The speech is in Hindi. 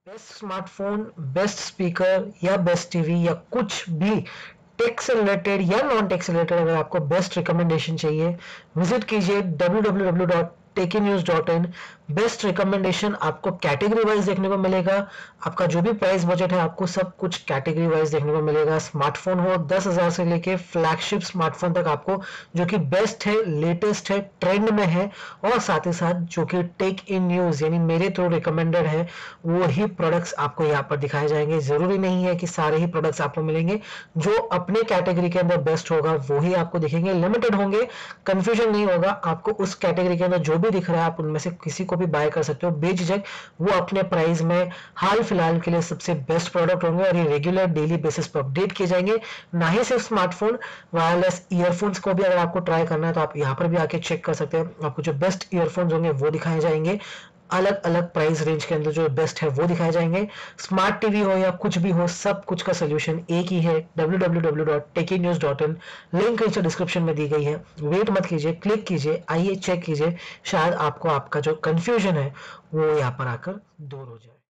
बेस्ट स्मार्टफोन, बेस्ट स्पीकर या बेस्ट टीवी या कुछ भी टेक से रिलेटेड या नॉन टेक से रिलेटेड अगर आपको बेस्ट रिकमेंडेशन चाहिए, विजिट कीजिए www.technews.in। बेस्ट रिकमेंडेशन आपको कैटेगरी वाइज देखने को मिलेगा। आपका जो भी प्राइस बजट है आपको सब कुछ कैटेगरी वाइज देखने को मिलेगा। स्मार्टफोन हो 10,000 से लेके फ्लैगशिप स्मार्टफोन तक आपको, जो कि बेस्ट है, लेटेस्ट है, ट्रेंड में है और साथ ही साथ जो कि टेक इन न्यूज यानी मेरे थ्रू रिकमेंडेड है वो ही प्रोडक्ट्स आपको यहाँ पर दिखाए जाएंगे। जरूरी नहीं है कि सारे ही प्रोडक्ट्स आपको मिलेंगे, जो अपने कैटेगरी के अंदर बेस्ट होगा वो ही आपको दिखेंगे। लिमिटेड होंगे, कंफ्यूजन नहीं होगा। आपको उस कैटेगरी के अंदर जो भी दिख रहा है आप उनमें से किसी को भी बाय कर सकते हो बेझिझक। वो अपने प्राइस में हाल फिलहाल के लिए सबसे बेस्ट प्रोडक्ट होंगे और ये रेगुलर डेली बेसिस पर अपडेट किए जाएंगे। ना ही सिर्फ स्मार्टफोन, वायरलेस ईयरफोन्स को भी अगर आपको ट्राई करना है तो आप यहाँ पर भी आके चेक कर सकते हैं। आपको जो बेस्ट ईयरफोन्स होंगे वो दिखाए जाएंगे, अलग अलग प्राइस रेंज के अंदर जो बेस्ट है वो दिखाए जाएंगे। स्मार्ट टीवी हो या कुछ भी हो, सब कुछ का सोल्यूशन एक ही है, www.technews.in। लिंक नीचे डिस्क्रिप्शन में दी गई है। वेट मत कीजिए, क्लिक कीजिए, आइए चेक कीजिए, शायद आपको आपका जो कंफ्यूजन है वो यहाँ पर आकर दूर हो जाए।